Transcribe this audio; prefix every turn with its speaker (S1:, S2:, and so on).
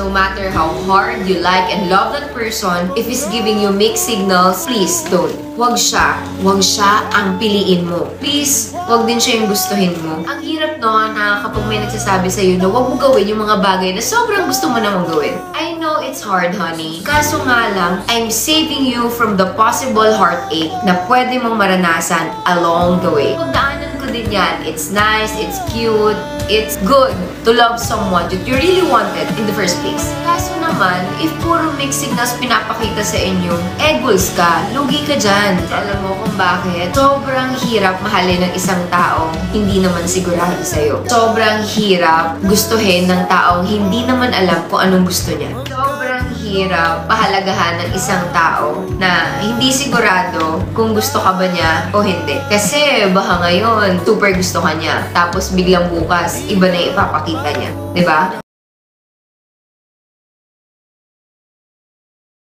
S1: no matter how hard you like and love that person, if he's giving you mixed signals, please don't. Huwag siya ang piliin mo. Please, huwag din siya yung gustuhin mo. Ang hirap no, na kapag may nagsasabi sa'yo na huwag mo gawin yung mga bagay na sobrang gusto mo namang gawin. I know it's hard, honey. Kaso nga lang, I'm saving you from the possible heartache na pwede mong maranasan along the way. Pagdaanan ko din yan. It's nice, it's cute, it's good to love someone that you really wanted in the first place. Kaso naman, if puro mixed signals pinapakita sa inyo, eggles ka, lugi ka dyan. Alam mo kung bakit? Sobrang hirap mahalin ng isang taong hindi naman sigurado sa'yo. Sobrang hirap gustuhin ng taong hindi naman alam kung anong gusto niya. Sobrang hirap pahalagahan ng isang tao na hindi sigurado kung gusto ka ba niya o hindi. Kasi baka ngayon, super gusto ka niya. Tapos biglang bukas, iba na ipapakita niya. Diba?